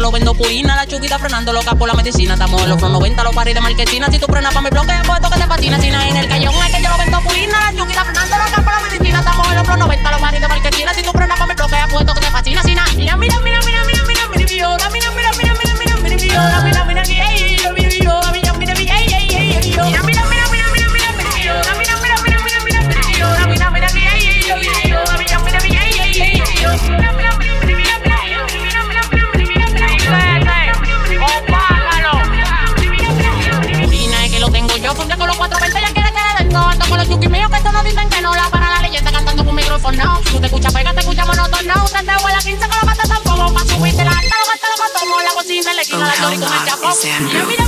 lo vendo purina. La chuquita frenando loca por la medicina. Estamos en los Pro 90, los paris de marquesina. Si tú frenas pa' mi bloque, apuesto que te fascina. China en el callón es que yo lo vendo purina. La chuquita frenando loca por la medicina. Estamos en los Pro 90, los paris de marquesina. Si tú frenas pa' mi bloque, apuesto que te fascina. China, mira, mira, mira, mira, mira, mira, mira, mira, mira, mira, mira, mira, mira, mira, mira, mira, mira, mira, yo fundé con los 420, ya quiere que le den todo. Ando con los yuki míos que todos dicen que no. La para la leyenda cantando con micrófono. Tú te escuchas pega, te escuchas monótono. Tendeo en la 15 con la pata tampoco. Pa' subirte la alta, lo gasto, lo tomo. La cocina, le quita la tori con el chapón. Mira, mira.